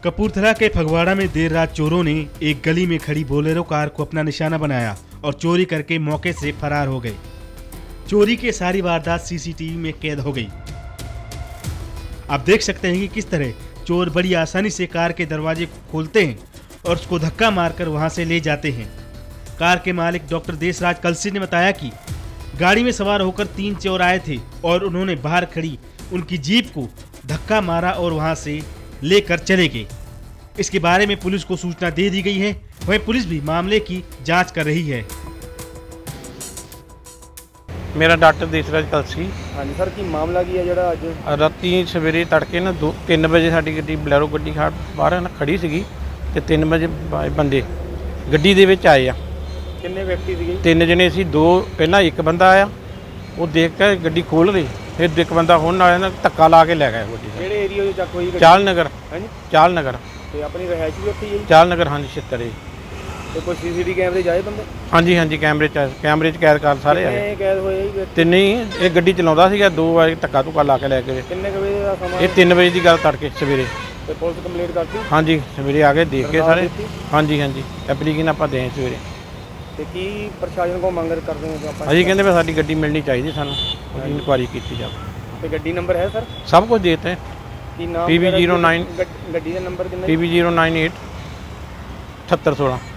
कपूरथला के फगवाड़ा में देर रात चोरों ने एक गली में खड़ी बोलेरो कार को अपना निशाना बनाया और चोरी करके मौके से फरार हो गए। चोरी की सारी वारदात सीसीटीवी में कैद हो गई। आप देख सकते हैं कि किस तरह चोर बड़ी आसानी से कार के दरवाजे को खोलते हैं और उसको धक्का मारकर वहां से ले जाते हैं। कार के मालिक डॉक्टर देशराज कलसी ने बताया कि गाड़ी में सवार होकर 3 चोर आए थे और उन्होंने बाहर खड़ी उनकी जीप को धक्का मारा और वहां से लेकर चले गए। इसके बारे में पुलिस को सूचना दे दी गई है। वहीं पुलिस भी मामले की जांच कर रही है। मेरा डॉक्टर देशराज कलसी। हाँ जी सर, की मामला की है जड़ा अज राती सवेरे तड़के ना 3 बजे साडी गड्डी बलैरो गड्डी बाहर ना खड़ी सीगी ते 3 बजे बंदे गड्डी दे विच आए आ। किन्ने व्यक्ति सीगे? 3 जने सी। 2 पहला एक बंदा आया, वो देख के गड्डी खोल रही, फिर एक बंदा होने वाले ना धक्का ला के लै गया गड्डी। किहड़े एरिया विच चक होई? चाल नगर। हाँ जी, चाल नगर ते अपनी रहायश भी उत्थे ही है? चाल नगर। हाँ जी, 76। ते कोई सीसीटीवी कैमरे जाए बंदे? हाँ जी, हाँ जी, कैमरे च कैद कर सारे आए। किन्ने कैद होए जी? ਤਿੰਨ ਹੀ ਇਹ ਗੱਡੀ ਚਲਾਉਂਦਾ ਸੀਗਾ। 2 ਵਾਰ ਧੱਕਾ ਧੁੱਕਾ ਲਾ ਕੇ ਲੈ ਕੇ। किन्ने क बजे दा समा? ਇਹ 3 ਵਜੇ ਦੀ ਗੱਲ ਤੜਕੇ ਸਵੇਰੇ। ते पुलिस कंप्लेंट करती? हाँ जी, सवेरे आ के देख के सारे। ਦਿੱਤੀ? हाँ जी, हाँ जी, एप्लीकेशन ਆਪਾਂ ਦੇ ਸਵੇਰੇ। ਤੇ ਕੀ ਪ੍ਰਸ਼ਾਸਨ ਕੋ ਮੰਗ ਕਰਦੇ ਹੋ ਆਪਾਂ? ਅਜੀ ਕਹਿੰਦੇ ਵੀ ਸਾਡੀ ਗੱਡੀ ਮਿਲਣੀ ਚਾਹੀਦੀ ਸਾਨੂੰ, ਉਹਦੀ ਇਨਕੁਆਇਰੀ ਕੀਤੀ ਜਾਵੇ। ਤੇ ਗੱਡੀ ਨੰਬਰ ਹੈ ਸਰ? ਸਭ ਕੁਝ ਦੇਤਾ ਹੈ। ਕੀ ਨਾਮ? PB09 ਗੱਡੀ ਦਾ ਨੰਬਰ ਕਿੰਨਾ? PB098 7816।